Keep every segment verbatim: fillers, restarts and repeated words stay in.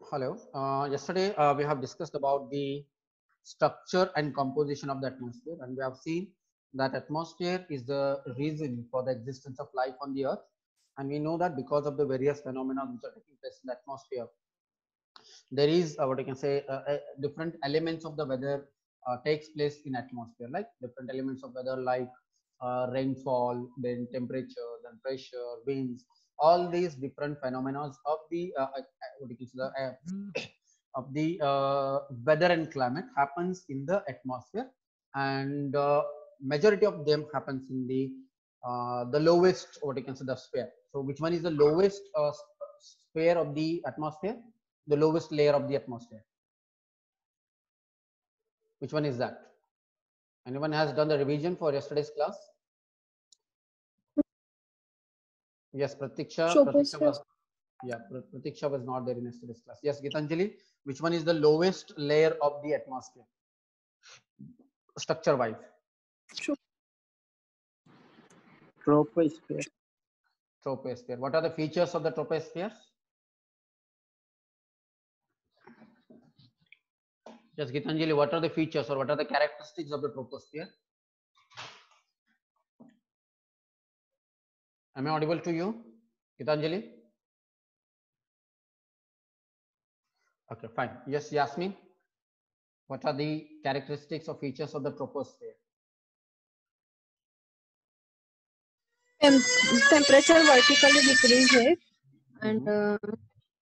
Hello. Uh, yesterday uh, we have discussed about the structure and composition of the atmosphere, and we have seen that atmosphere is the reason for the existence of life on the earth. And we know that because of the various phenomena which are taking place in the atmosphere, there is uh, what I can say uh, uh, different elements of the weather uh, takes place in atmosphere, like different elements of weather like uh, rainfall, then temperature, then pressure, winds. All these different phenomena of the uh, uh, what you can say the uh, of the uh, weather and climate happens in the atmosphere, and uh, majority of them happens in the uh, the lowest what you can say the sphere. So which one is the lowest uh, sphere of the atmosphere? The lowest layer of the atmosphere. Which one is that? Anyone has done the revision for yesterday's class? Yes, Pratiksha. Pratiksha was yeah, Pratiksha was not there in yesterday's class. Yes, Gitanjali. Which one is the lowest layer of the atmosphere, structure wise? Troposphere. Troposphere. What are the features of the troposphere? Yes, Gitanjali. What are the features or what are the characteristics of the troposphere? Am I audible to you, Gitanjali? Okay, fine. Yes, Yasmin. What are the characteristics or features of the troposphere? Tem temperature vertically decreases and Mm-hmm. uh,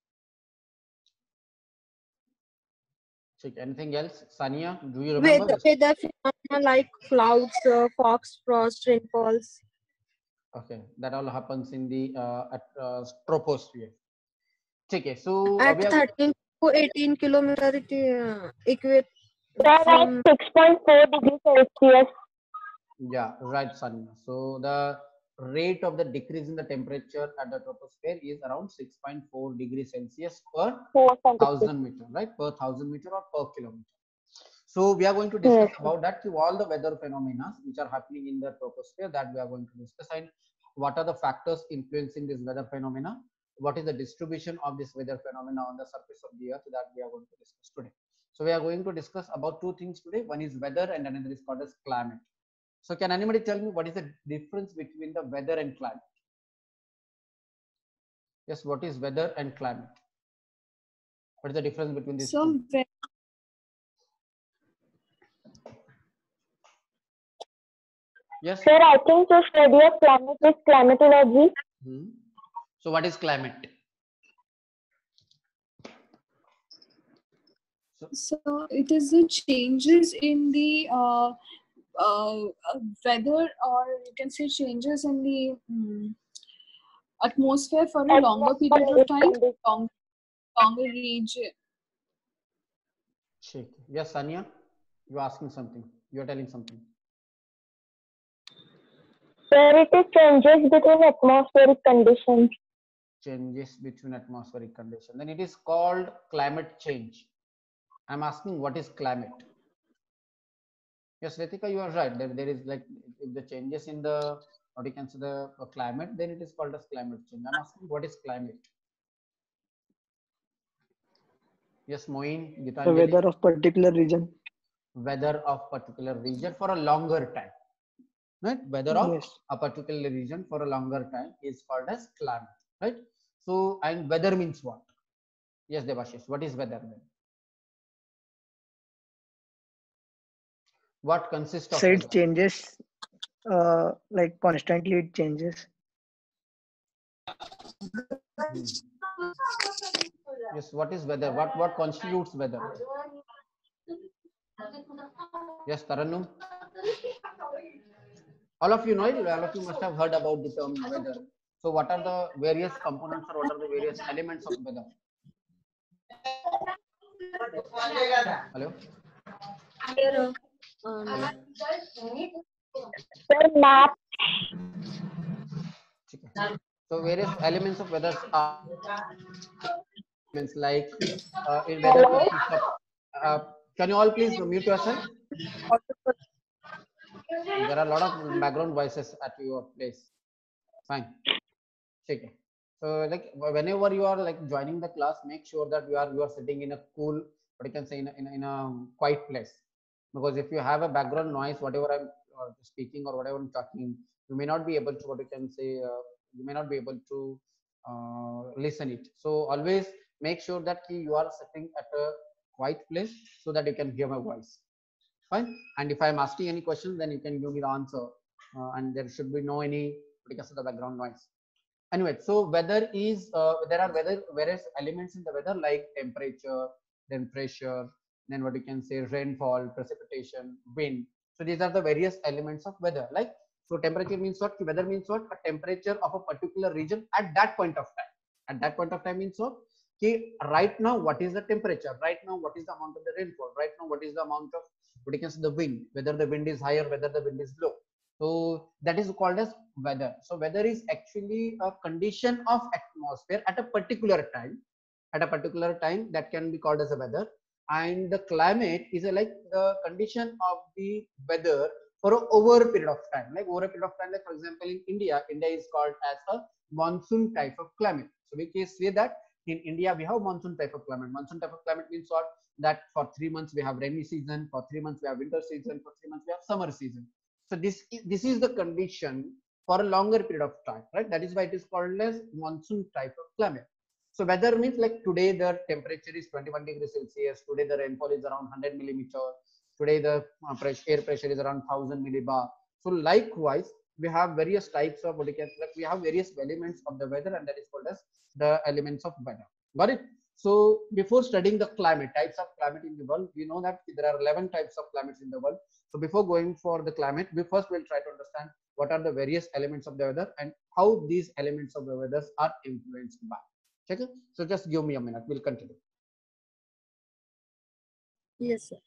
Anything else? Sania, do you remember? weather, weather phenomena like clouds, uh, fogs, frost, rainfalls. Okay, that all happens in the uh, at, uh, troposphere. Okay, so uh, At we are thirteen to eighteen kilometer it uh, equate They're at from six point four degrees Celsius. yeah, right, Sania. So the rate of the decrease in the temperature at the troposphere is around six point four degrees Celsius per thousand meter, right? Per thousand meter or per kilometer. So we are going to discuss Yes. about that to all the weather phenomena which are happening in the troposphere, that we are going to discuss, and what are the factors influencing this weather phenomena, what is the distribution of this weather phenomena on the surface of the earth, that we are going to discuss today. So we are going to discuss about two things today. One is weather and another is called as climate. So can anybody tell me what is the difference between the weather and climate? Yes, what is weather and climate? What is the difference between these so two? Yes. Sir, I think the study of climate is climatology. Hmm. So what is climate? So, so it is the changes in the uh, uh, weather, or you can say changes in the um, atmosphere for a longer period of time, long, longer region. Yes, Sania, you are asking something. You are telling something. Sir, it is changes between atmospheric conditions. Changes between atmospheric conditions. Then it is called climate change. I'm asking what is climate? Yes, Ritika, you are right. There, there is like if the changes in the what you can say the climate, then it is called as climate change. I'm asking what is climate? Yes, Moin, Gitanjali. The weather of particular region. Weather of particular region for a longer time. Right? Weather of Yes. a particular region for a longer time is called as climate. Right? So, and weather means what? Yes, Devashish. What is weather then? What consists of So weather? it changes, uh, like constantly it changes. Hmm. Yes, what is weather? What what constitutes weather? Yes, Tarannum. All of you know it. All of you must have heard about the term weather. So, what are the various components or what are the various elements of weather? Hello. Here, um, Hello. Sir, map. So various elements of weather are like uh, in weather consists of. Uh, can you all please mute yourself? There are a lot of background voices at your place. Fine. Okay. uh, like whenever you are like joining the class, make sure that you are you are sitting in a cool, what you can say, in a, in a, in a quiet place, because if you have a background noise, whatever I'm uh, speaking or whatever I'm talking, you may not be able to, what you can say, uh, you may not be able to uh, listen it. So always make sure that you are sitting at a quiet place so that you can hear my voice. Fine. And if I'm asking any question, then you can give me the answer, uh, and there should be no any, because of the background noise. Anyway, so weather is uh, there are weather various elements in the weather, like temperature, then pressure, then what you can say, rainfall, precipitation, wind. So these are the various elements of weather. Like, so temperature means what? Weather means what? A temperature of a particular region at that point of time. At that point of time means what? Okay, right now what is the temperature? Right now what is the amount of the rainfall? Right now what is the amount of, what you can say, the wind? Whether the wind is higher, whether the wind is low. So that is called as weather. So weather is actually a condition of atmosphere at a particular time. At a particular time, that can be called as a weather. And the climate is a, like the condition of the weather for a over a period of time. Like over a period of time, like for example, in India, India is called as a monsoon type of climate. So we can say that in India we have monsoon type of climate. Monsoon type of climate means what? That for three months we have rainy season, for three months we have winter season, for three months we have summer season. So this is, this is the condition for a longer period of time, right? That is why it is called as monsoon type of climate. So weather means like today the temperature is twenty-one degrees Celsius. Today the rainfall is around one hundred millimeter. Today the uh, pressure, air pressure is around one thousand millibar. So likewise, we have various types of, what you can, like we have various elements of the weather, and that is called as the elements of weather. Got it? So before studying the climate, types of climate in the world, we know that there are eleven types of climates in the world. So before going for the climate, we first will try to understand what are the various elements of the weather and how these elements of the weather are influenced by. Check it. So just give me a minute. We'll continue. Yes, sir.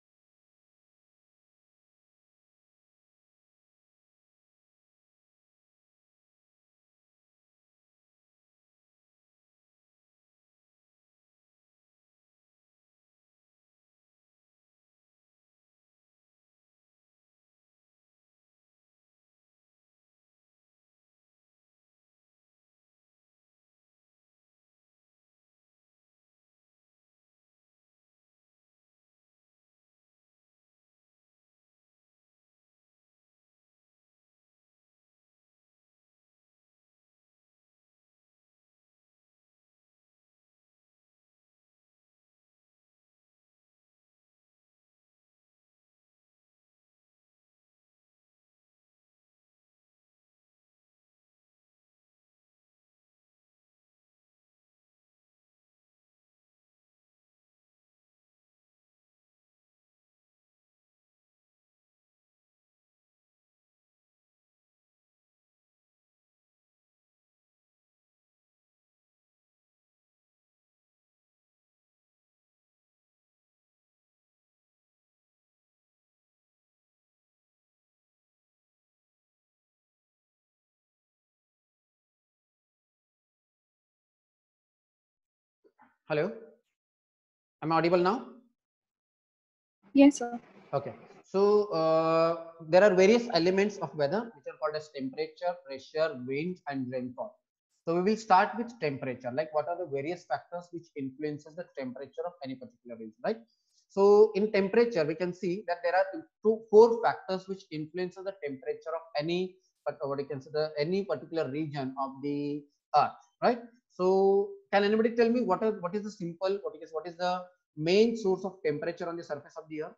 Hello. Am I audible now? Yes, sir. Okay. So uh, there are various elements of weather which are called as temperature, pressure, wind, and rainfall. So we will start with temperature. Like what are the various factors which influences the temperature of any particular region, right? So in temperature, we can see that there are two, four factors which influences the temperature of any, but what you can say, the any particular region of the earth, right? So can anybody tell me what are what is the simple, what is what is the main source of temperature on the surface of the earth?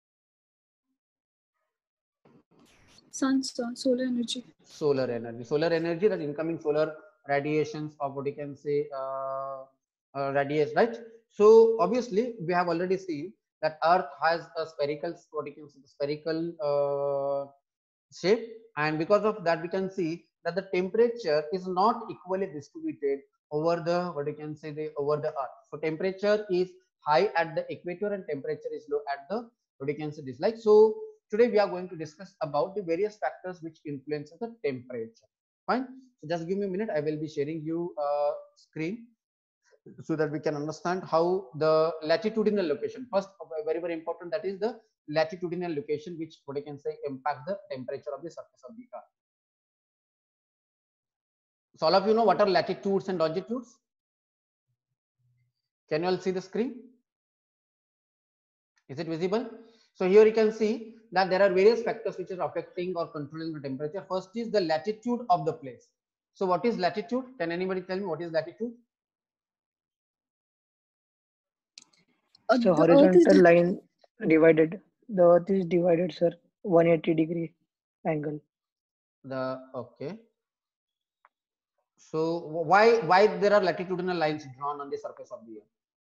Sun, sir. Solar energy. Solar energy. Solar energy, that incoming solar radiations of, what you can say, uh, uh, radiation, right? So obviously we have already seen that Earth has a spherical, what you can say, spherical uh, shape, and because of that we can see that the temperature is not equally distributed over the, what you can say, the over the Earth. So temperature is high at the equator and temperature is low at the, what you can say, this, like. So today we are going to discuss about the various factors which influence the temperature. Fine. So just give me a minute. I will be sharing you a screen so that we can understand how the latitudinal location. First, very very important, that is the latitudinal location, which, what I can say, impact the temperature of the surface of the earth. So all of you know what are latitudes and longitudes? Can you all see the screen? Is it visible? So here you can see that there are various factors which are affecting or controlling the temperature. First is the latitude of the place. So what is latitude? Can anybody tell me what is latitude? Uh, So the Earth is horizontal line divided. The earth is divided, sir. one hundred eighty degree angle. The okay. So why why there are latitudinal lines drawn on the surface of the earth?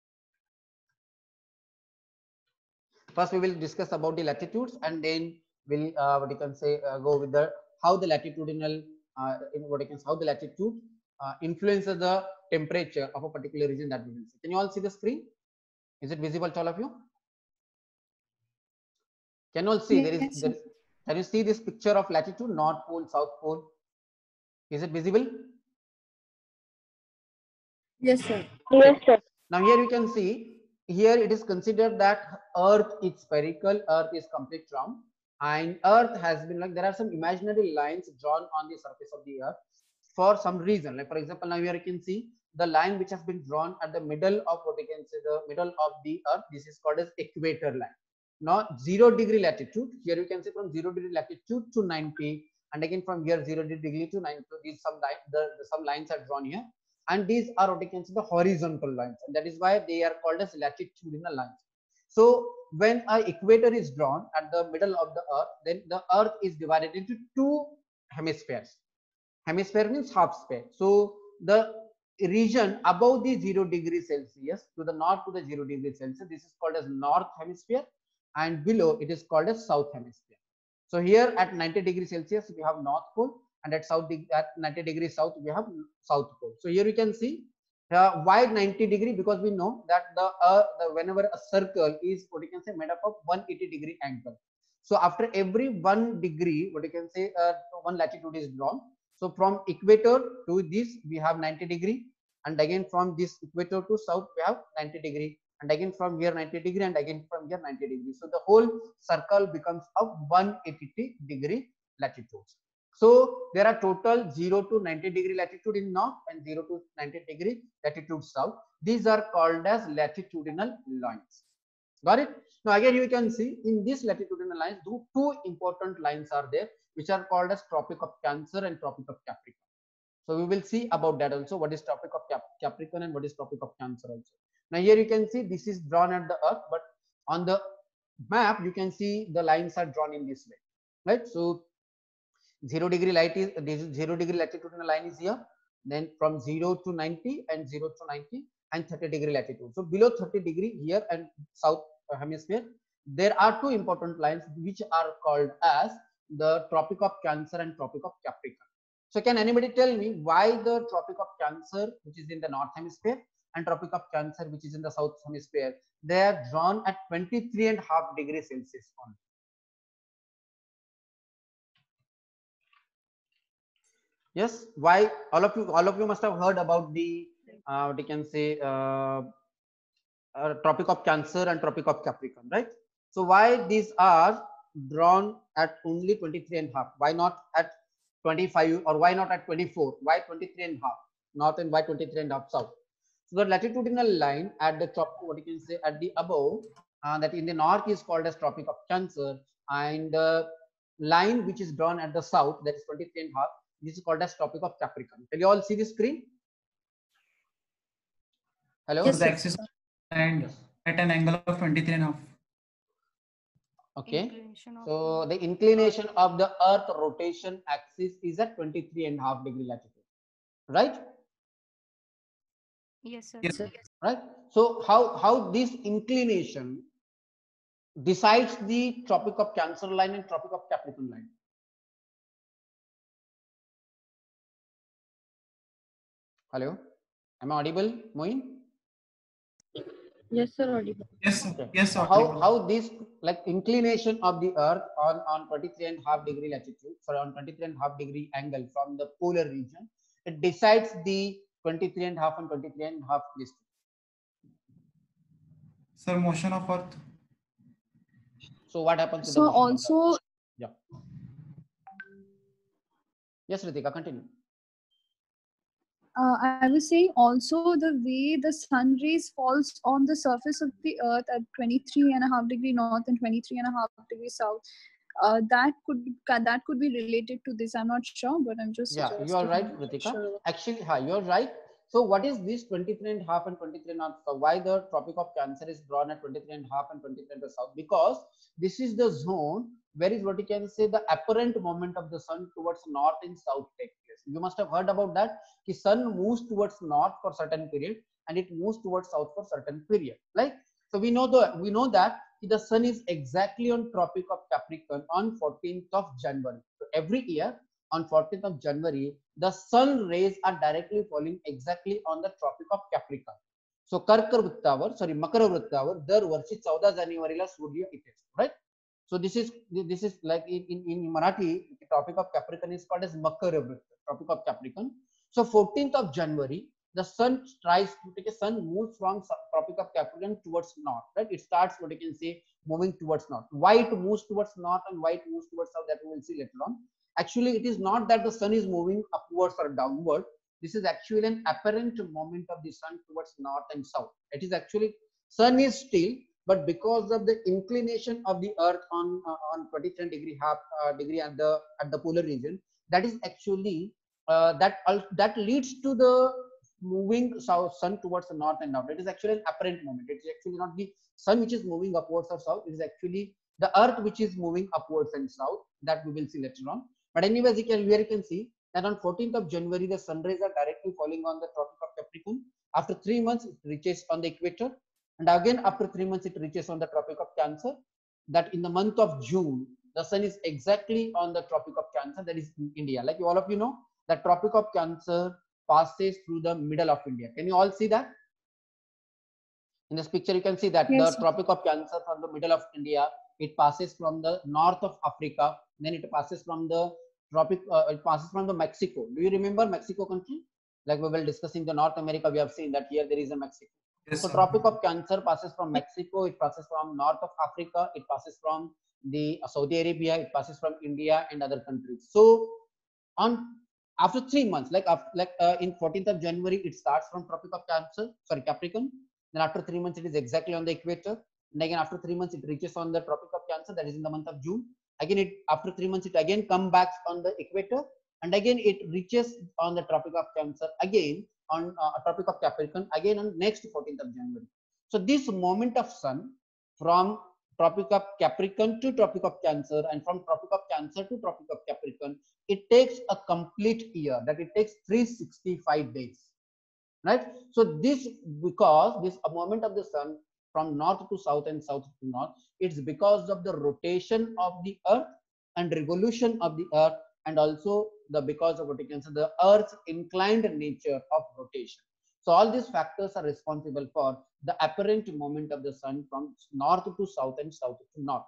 First we will discuss about the latitudes, and then we'll uh, what you can say uh, go with the how the latitudinal uh, in what you can say, how the latitude uh, influences the temperature of a particular region that we will see. Can you all see the screen? Is it visible to all of you? Can you all see? There is Yes, there, sir. can you see this picture of latitude, North Pole, South Pole? Is it visible? Yes, sir. Yes, sir. Now here you can see, here it is considered that earth is spherical, earth is complete round, and earth has been like, there are some imaginary lines drawn on the surface of the earth for some reason. Like for example, now here you can see the line which has been drawn at the middle of what you can say the middle of the earth. This is called as equator line. Now zero degree latitude, here you can see from zero degree latitude to ninety, and again from here zero degree to ninety, these some line, the, the some lines are drawn here. And these are what you can see the horizontal lines, and that is why they are called as latitudinal lines. So when a equator is drawn at the middle of the earth, then the earth is divided into two hemispheres. Hemisphere means half sphere. So the region above the zero degree Celsius to the north to the zero degree Celsius, this is called as north hemisphere, and below it is called as south hemisphere. So here at ninety degrees Celsius we have north pole, and at south at ninety degrees south we have south pole. So here you can see uh, why ninety degree, because we know that the, uh, the whenever a circle is what you can say made up of one hundred eighty degree angle. So after every one degree, what you can say uh, one latitude is drawn. So from equator to this we have ninety degree, and again from this equator to south we have ninety degree, and again from here ninety degree, and again from here ninety degree. So the whole circle becomes of one hundred eighty degree latitudes. So there are total zero to ninety degree latitude in north and zero to ninety degree latitude south. These are called as latitudinal lines. Got it? Now again you can see in this latitudinal lines, two important lines are there, which are called as Tropic of Cancer and Tropic of Capricorn. So we will see about that also, what is Tropic of Cap Capricorn and what is Tropic of Cancer also. Now here you can see this is drawn at the earth, but on the map you can see the lines are drawn in this way, right? So zero degree light is this zero degree latitudinal line is here, then from zero to ninety and zero to ninety and thirty degree latitude. So below thirty degree here and south hemisphere, there are two important lines which are called as the Tropic of Cancer and Tropic of Capricorn. So can anybody tell me why the Tropic of Cancer, which is in the north hemisphere, and Tropic of Cancer, which is in the south hemisphere, they are drawn at twenty-three and a half degrees Celsius only? Yes, why? All of you, all of you must have heard about the uh, what you can say uh, uh, Tropic of Cancer and Tropic of Capricorn, right? So why these are drawn at only twenty-three and a half? Why not at twenty-five, or why not at twenty-four? Why twenty-three and a half north and why twenty-three and a half south? So the latitudinal line at the top, what you can say at the above, uh, that in the north is called as Tropic of Cancer, and the line which is drawn at the south, that is twenty-three and a half, this is called as Tropic of Capricorn. Can you all see the screen? Hello? Yes, the sir. axis and Yes. at an angle of twenty-three and a half. Okay. Inclination of So Earth. the inclination of the earth rotation axis is at twenty-three and a half degree latitude, right? Yes, sir. Yes. Sir. Right. So how, how this inclination decides the Tropic of Cancer line and Tropic of Capricorn line? Hello, am I audible, Moin? Yes, sir. Audible. Yes, sir. Okay. Yes, So sir. how, how this like inclination of the earth on, on twenty-three and a half degree latitude, sorry, on twenty-three and a half degree angle from the polar region, it decides the twenty-three and a half and twenty-three and a half distance. Sir, motion of Earth. So what happens to the So motion of the earth? also, Yeah. Yes, Ritika, continue. uh, I was saying also the way the sun rays falls on the surface of the earth at twenty-three and a half degree north and twenty-three and a half degree south. Uh, that could ca- that could be related to this. I'm not sure, but I'm just Yeah, you are suggesting. right, I'm not Ritika. sure. Actually, ha, you are right. So what is this twenty-three and a half and twenty-three and a half? So why the Tropic of Cancer is drawn at twenty-three and a half and twenty-three and a south? Because this is the zone where is what you can say the apparent movement of the sun towards north and south take place. You must have heard about that. The sun moves towards north for certain period and it moves towards south for certain period. Like so, we know the we know that the sun is exactly on Tropic of Capricorn on fourteenth of January. So every year on fourteenth of January, the sun rays are directly falling exactly on the Tropic of Capricorn. So कर्क वृत्तावर sorry मकर वृत्तावर दरवर्षी चौदा जानेवारीला सूर्य इथे असतो, right? So this is this is like in in, in Marathi, the Tropic of Capricorn is called as Makar Vritta, Tropic of Capricorn. So fourteenth of January, the sun tries to take a sun moves from Tropic of Capricorn towards north, right? It starts what you can say moving towards north. Why it moves towards north and why it moves towards south, that we will see later on. Actually, it is not that the sun is moving upwards or downward. This is actually an apparent movement of the sun towards north and south. It is actually sun is still, but because of the inclination of the earth on uh, on twenty-three degree half uh, degree at the at the polar region, that is actually uh, that uh, that leads to the moving south sun towards the north and south. It is actually an apparent movement. It is actually not the sun which is moving upwards or south. It is actually the earth which is moving upwards and south. That we will see later on. But anyways, you can here you can see that on fourteenth of January, the sun rays are directly falling on the Tropic of Capricorn. After three months, it reaches on the equator. And again, after three months, it reaches on the Tropic of Cancer. That in the month of June, the sun is exactly on the Tropic of Cancer, that is in India. Like all of you know, the Tropic of Cancer passes through the middle of India. Can you all see that? In this picture, you can see that Yes. the Tropic of Cancer from the middle of India, it passes from the north of Africa, then it passes from the tropic, uh, it passes from the Mexico. Do you remember Mexico country? Like we were discussing the North America, we have seen that here there is a Mexico. Yes, So sir. Tropic of Cancer passes from Mexico, it passes from north of Africa, it passes from the Saudi Arabia, it passes from India and other countries. So on after three months, like after, like uh, in fourteenth of January, it starts from Tropic of Cancer, sorry Capricorn. Then after three months, it is exactly on the equator. And again after three months, it reaches on the Tropic of Cancer, that is in the month of June. Again, it after three months, it again come back on the equator, and again it reaches on the Tropic of Cancer again on uh, Tropic of Capricorn again on next fourteenth of January. So this moment of sun from Tropic of Capricorn to Tropic of Cancer and from Tropic of Cancer to Tropic of Capricorn, it takes a complete year, that it takes three hundred sixty-five days, right? So this because this a moment of the sun from north to south and south to north, it's because of the rotation of the earth and revolution of the earth, and also the because of what you can say the earth's inclined nature of rotation. So all these factors are responsible for the apparent movement of the sun from north to south and south to north.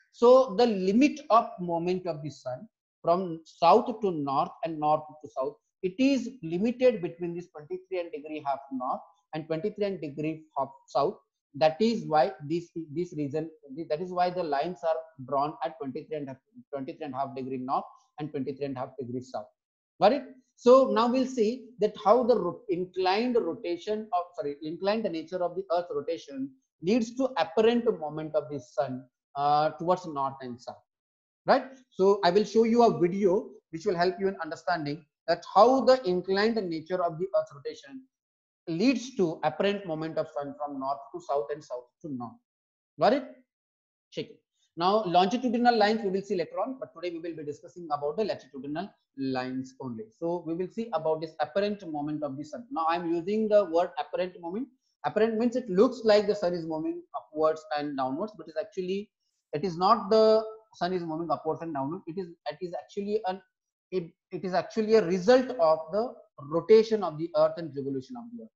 So the limit of movement of the sun from south to north and north to south, it is limited between this twenty-three and degree half north and twenty-three and degree half south. That is why this this region, that is why the lines are drawn at twenty-three and twenty-three and half degree north and twenty-three and half degree south. Got it? So now we'll see that how the ro inclined rotation of sorry inclined nature of the earth rotation leads to apparent movement of the sun uh, towards north and south, right? So I will show you a video which will help you in understanding that how the inclined nature of the earth rotation leads to apparent movement of sun from north to south and south to north. Got it? Check it. Now longitudinal lines we will see later on, but today we will be discussing about the latitudinal lines only. So we will see about this apparent movement of the sun. Now I am using the word apparent movement. Apparent means it looks like the sun is moving upwards and downwards, but it is actually it is not the sun is moving upwards and downwards. It is it is actually an it, it is actually a result of the rotation of the earth and revolution of the earth.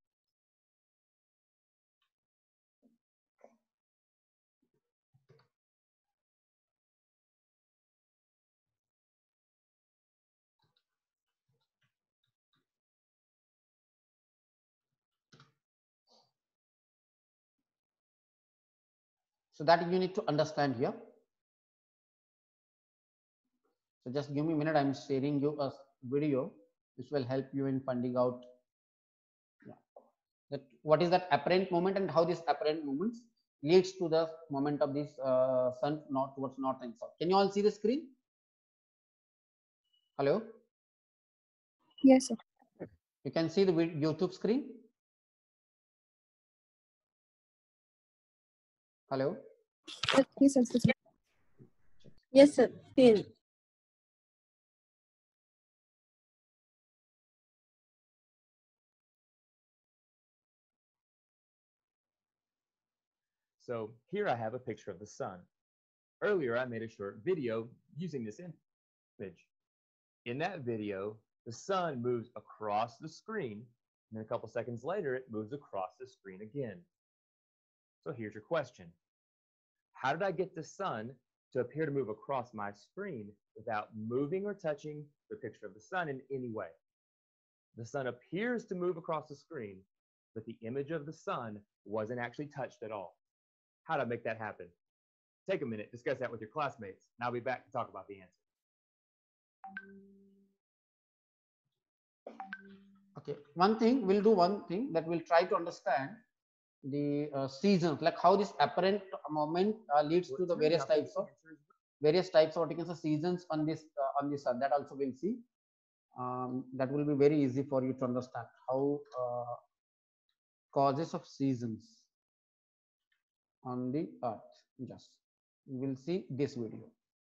So that you need to understand here. So just give me a minute. I'm sharing you a video which will help you in finding out That what is that apparent moment and how this apparent movements leads to the moment of this uh, sun north towards north and south. Can you all see the screen? Hello? Yes, sir. You can see the vid- YouTube screen? Hello? Yes, sir. Yes, sir. Yes, sir. Seen. So here I have a picture of the sun. Earlier, I made a short video using this image. In that video, the sun moves across the screen, and then a couple seconds later, it moves across the screen again. So here's your question. How did I get the sun to appear to move across my screen without moving or touching the picture of the sun in any way? The sun appears to move across the screen, but the image of the sun wasn't actually touched at all. How did I make that happen? Take a minute, discuss that with your classmates, and I'll be back to talk about the answer. Okay, one thing, we'll do one thing, that we'll try to understand the uh, seasons, like how this apparent moment uh, leads to the various types of various types of what you can say seasons on this uh, on this sun. That also we'll see. Um, that will be very easy for you to understand how uh, causes of seasons on the earth. Just we'll see this video.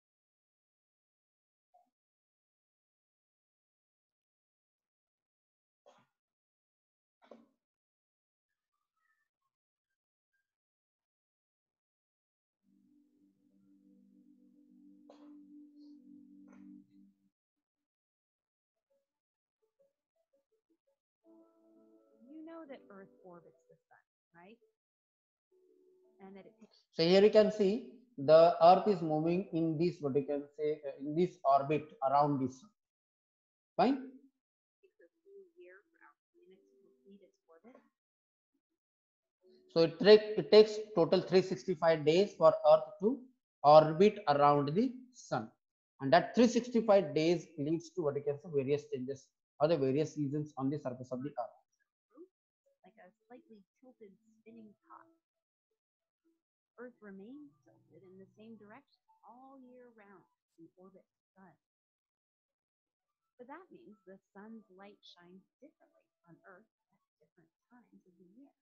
You know that Earth orbits the sun, right? And that it takes So here you can see the earth is moving in this what you can say uh, in this orbit around this sun. Fine. a full year for our planet to complete its orbit. So it, it takes total three hundred sixty-five days for earth to orbit around the sun, and that three hundred sixty-five days leads to what you can say various changes or the various seasons on the surface of the earth. Like a slightly tilted spinning top. Earth remains tilted in the same direction all year round in orbit the sun. But that means the sun's light shines differently on Earth at different times of the year.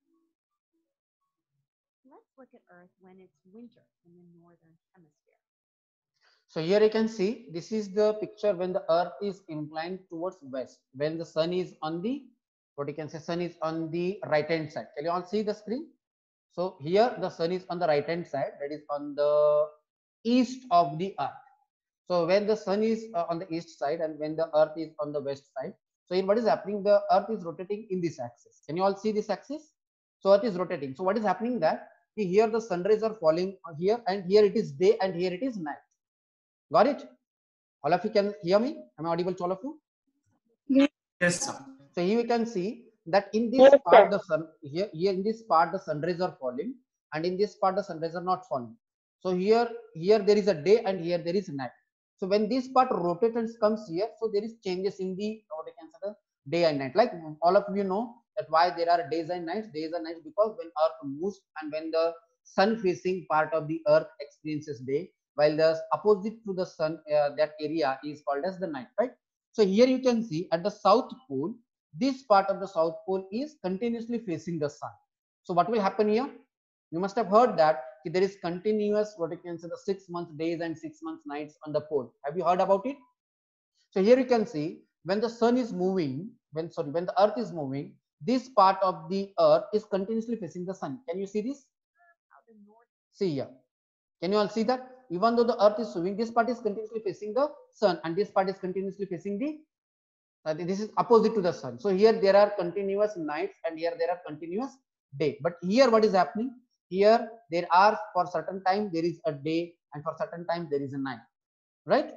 Let's look at Earth when it's winter in the northern hemisphere. So here you can see this is the picture when the earth is inclined towards west, when the sun is on the what you can say sun is on the right hand side. Can you all see the screen? So here the sun is on the right hand side, that is on the east of the earth. So when the sun is uh, on the east side and when the earth is on the west side, so here what is happening, the earth is rotating in this axis. Can you all see this axis? So earth is rotating. So what is happening that here the sun rays are falling here, and here it is day and here it is night. Got it? All of you can hear me? Am I audible to all of you? Yes, sir. So here you can see that in this Yes, part sir. the sun here, here in this part the sun rays are falling, and in this part the sun rays are not falling. So here here there is a day and here there is night. So when this part rotates and comes here, so there is changes in the what I can say the day and night. Like all of you know that why there are days and nights. Days and nights because when earth moves and when the sun facing part of the earth experiences day, while the opposite to the sun uh, that area is called as the night, right? So here you can see at the south pole, this part of the south pole is continuously facing the sun. So what will happen here? You must have heard that there is continuous what you can say the six months days and six months nights on the pole. Have you heard about it? So here you can see when the sun is moving, when sorry, when the earth is moving, this part of the earth is continuously facing the sun. Can you see this? See here. Can you all see that? Even though the earth is moving, this part is continuously facing the sun and this part is continuously facing the uh, this is opposite to the sun. So here there are continuous nights and here there are continuous day. But here what is happening? Here there are for certain time there is a day and for certain time there is a night, right?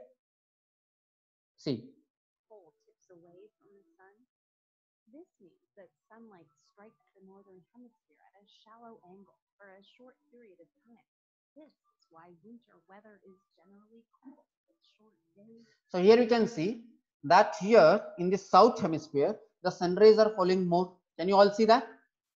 See. Pole tips away from the sun. This means that sunlight strikes the northern hemisphere at a shallow angle for a short period of time. This is why winter weather is generally cool with short days. So here you can see that here in the south hemisphere the sun rays are falling more. Can you all see that?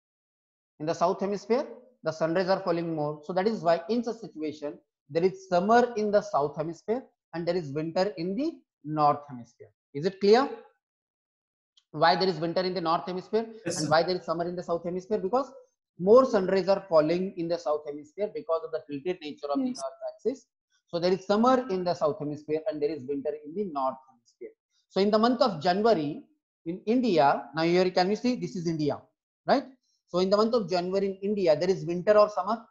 In the south hemisphere, the sun rays are falling more. So that is why in such situation, there is summer in the south hemisphere and there is winter in the north hemisphere. Is it clear? Why there is winter in the north hemisphere Yes, and sir. why there is summer in the south hemisphere? Because more sun rays are falling in the south hemisphere because of the tilted nature of Yes. the earth axis. So there is summer in the south hemisphere and there is winter in the north hemisphere. So in the month of January in India, now here can you see this is India, right? So in the month of January in India, there is winter or summer?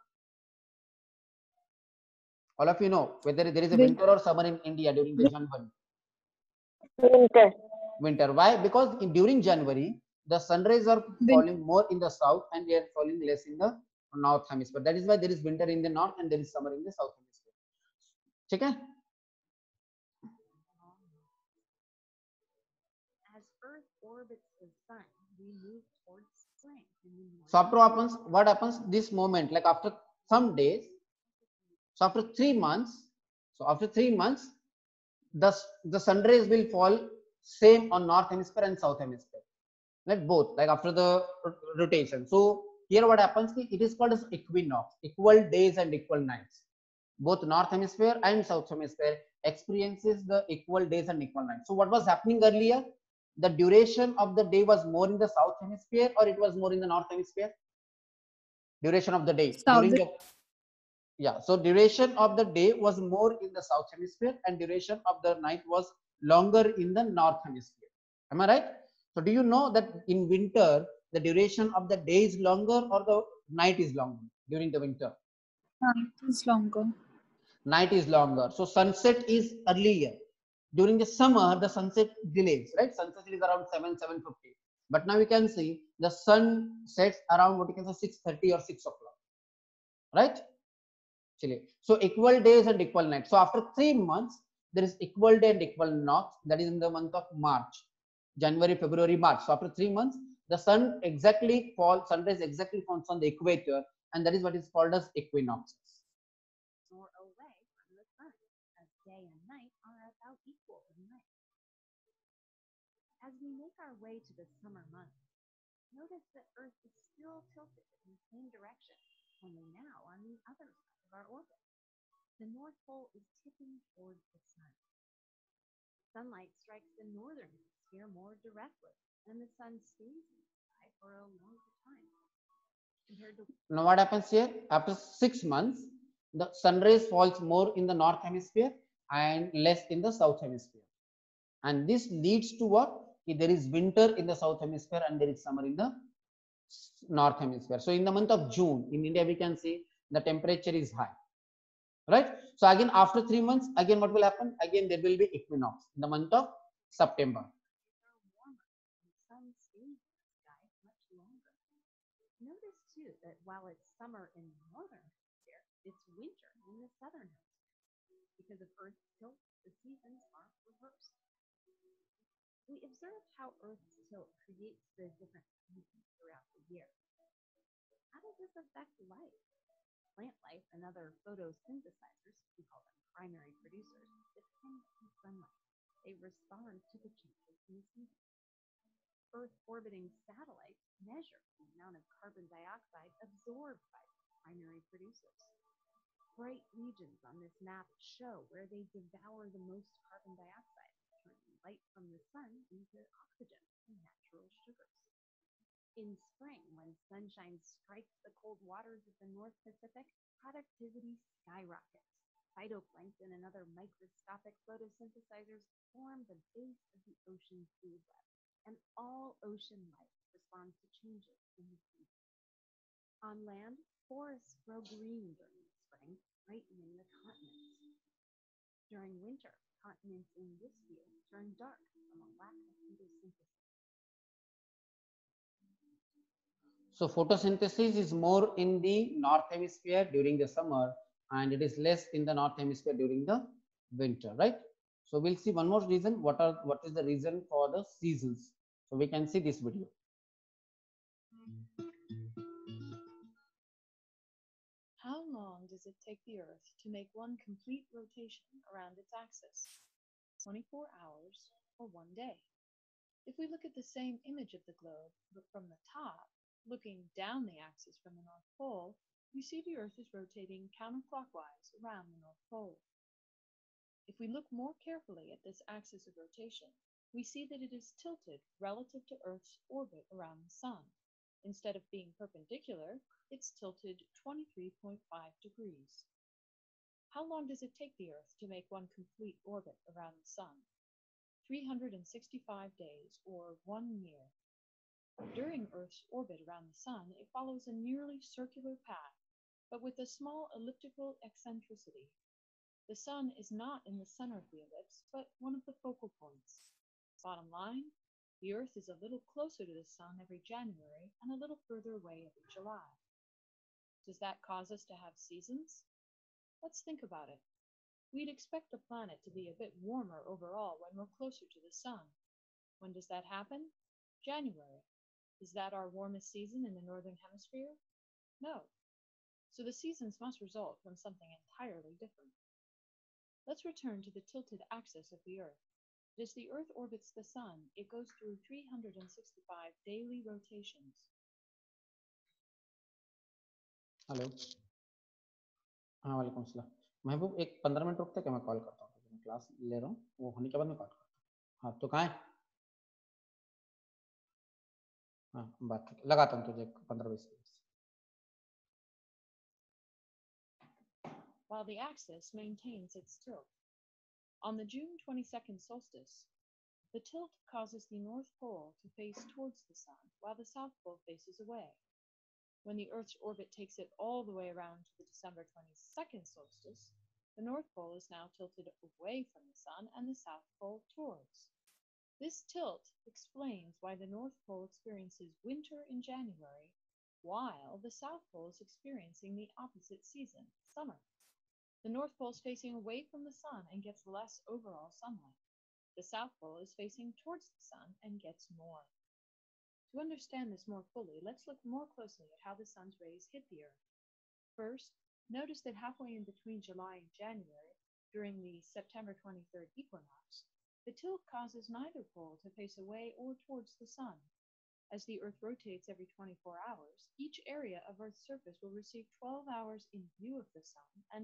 All of you know whether there is a Win- winter or summer in India during the January. Winter. Winter. Why? Because in, during January, the sun rays are Win- falling more in the south and they are falling less in the north hemisphere. That is why there is winter in the north and there is summer in the south hemisphere. ठीक है? As Earth orbits the sun, we move towards spring in the So after northern happens, what happens? This moment, like after some days, so after three months, so after three months, the the sun rays will fall same on north hemisphere and south hemisphere. Like both, like after the rotation. So here what happens? It is called as equinox, equal days and equal nights. Both north hemisphere and south hemisphere experiences the equal days and equal nights. So what was happening earlier? The duration of the day was more in the south hemisphere or it was more in the north hemisphere? Duration of the day South. during the yeah. So duration of the day was more in the south hemisphere and duration of the night was longer in the north hemisphere. Am I right? So do you know that in winter the duration of the day is longer or the night is longer during the winter? Night is longer. Night is longer. So sunset is earlier. During the summer, the sunset delays, right? Sunset is around seven, seven fifty. But now you can see the sun sets around what you can say six thirty or six o'clock, right? So equal days and equal nights. So after three months, there is equal day and equal nights. That is in the month of March, January, February, March. So after three months, the sun exactly falls, sunrise exactly falls on the equator, and that is what is called as equinox. or away from the sun, as day and night are about equal in length. As we make our way to the summer months, notice that Earth is still tilted in the same direction, only now on the other side of our orbit. The North Pole is tipping towards the sun. Sunlight strikes the northern hemisphere more directly, and the sun stays in the sky for a longer time. Compared to Now what happens here? After six months, the sun rays falls more in the north hemisphere and less in the south hemisphere. And this leads to what? If there is winter in the south hemisphere and there is summer in the north hemisphere. So in the month of June, in India, we can see the temperature is high, right? So again, after three months, again, what will happen? Again, there will be equinox in the month of September. sun stays in the sky much longer. Notice too that while it's summer in the northern hemisphere, it's winter in the southern hemisphere. Because of Earth's tilt, the seasons are reversed. We observed how Earth's tilt creates the different seasons throughout the year. How does this affect life? Plant life and other photosynthesizers, we call them primary producers, depend on sunlight. They respond to the changes in the seasons. Earth-orbiting satellites measure the amount of carbon dioxide absorbed by primary producers. Bright regions on this map show where they devour the most carbon dioxide, turning light from the sun into oxygen and natural sugars. In spring, when sunshine strikes the cold waters of the North Pacific, productivity skyrockets. Phytoplankton and other microscopic photosynthesizers form the base of the ocean food web, and all ocean life responds to changes in the seasons. On land, forests grow green during the spring, brightening the continents. During winter, continents in this view turn dark from a lack of photosynthesis. So photosynthesis is more in the north hemisphere during the summer and it is less in the north hemisphere during the winter, right? So we'll see one more reason. What are what is the reason for the seasons? So we can see this video. How long does it take the Earth to make one complete rotation around its axis? twenty-four hours or one day? If we look at the same image of the globe, but from the top, Looking down the axis from the North Pole, we see the Earth is rotating counterclockwise around the North Pole. If we look more carefully at this axis of rotation, we see that it is tilted relative to Earth's orbit around the Sun. Instead of being perpendicular, it's tilted twenty-three point five degrees. How long does it take the Earth to make one complete orbit around the Sun? three hundred sixty-five days, or one year. During Earth's orbit around the Sun, it follows a nearly circular path, but with a small elliptical eccentricity. The Sun is not in the center of the ellipse, but one of the focal points. Bottom line, the Earth is a little closer to the Sun every January and a little further away every July. Does that cause us to have seasons? Let's think about it. We'd expect the planet to be a bit warmer overall when we're closer to the Sun. When does that happen? January. Is that our warmest season in the Northern Hemisphere? No. So the seasons must result from something entirely different. Let's return to the tilted axis of the Earth. As the Earth orbits the Sun, it goes through three hundred sixty-five daily rotations. Hello, हाँ वालेकुम सलाम। महबूब एक पंद्रह minute रुकते क्या, मैं call करता हूँ, मैं क्लास ले रहा हूँ, वो होने के बाद मैं कॉल करता हूँ। हाँ तो कहाँ है? हाँ बात ठीक है, लगाता हूँ तुझे पंद्रह बीस minute. While the axis maintains its tilt. On the June twenty-second solstice, the tilt causes the North Pole to face towards the Sun, while the South Pole faces away. When the Earth's orbit takes it all the way around to the December twenty-second solstice, the North Pole is now tilted away from the Sun and the South Pole towards. This tilt explains why the North Pole experiences winter in January, while the South Pole is experiencing the opposite season, summer. The North Pole is facing away from the Sun and gets less overall sunlight. The South Pole is facing towards the Sun and gets more. To understand this more fully, let's look more closely at how the Sun's rays hit the Earth. First, notice that halfway in between July and January, during the September twenty-third equinox, the tilt causes neither pole to face away or towards the Sun. As the Earth rotates every twenty-four hours, each area of Earth's surface will receive twelve hours in view of the Sun and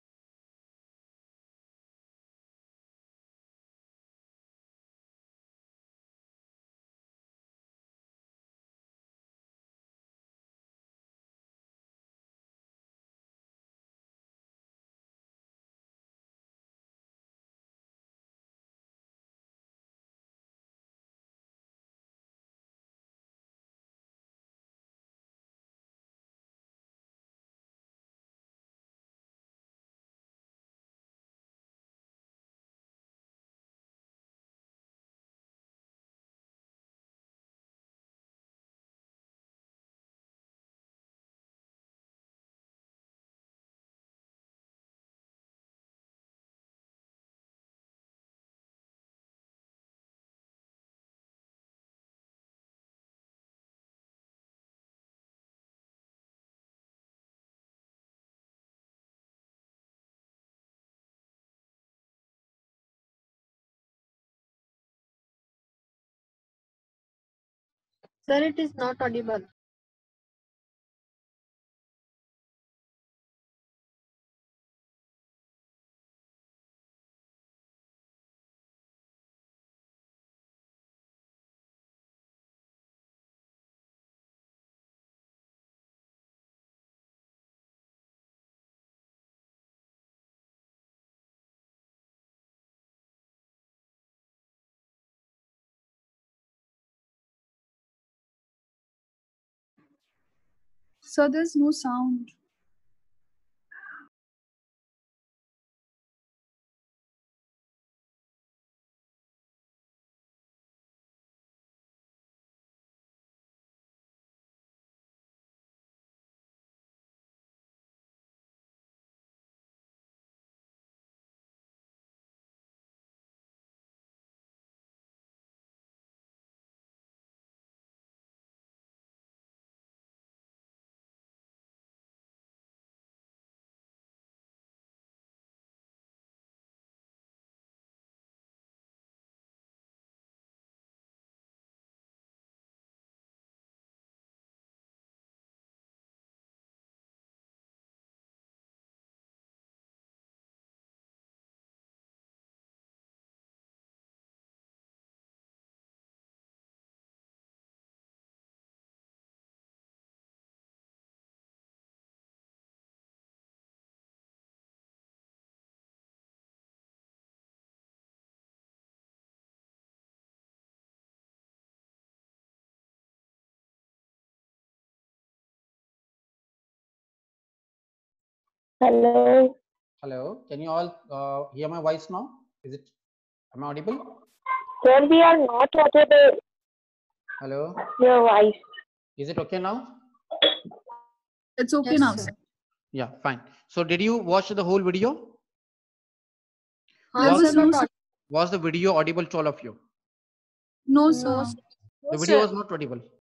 Sir, it is not audible. So there's no sound. Hello. Hello. Can you all uh, hear my voice now? Is it, am I audible? Sir, we are not audible. Hello. Your voice. Is it okay now? It's okay Yes, now, sir. sir. Yeah, fine. So did you watch the whole video? Huh, Was, sir, no, not sir. audible. was the video audible to all of you? No, No, sir. sir. The video was not audible.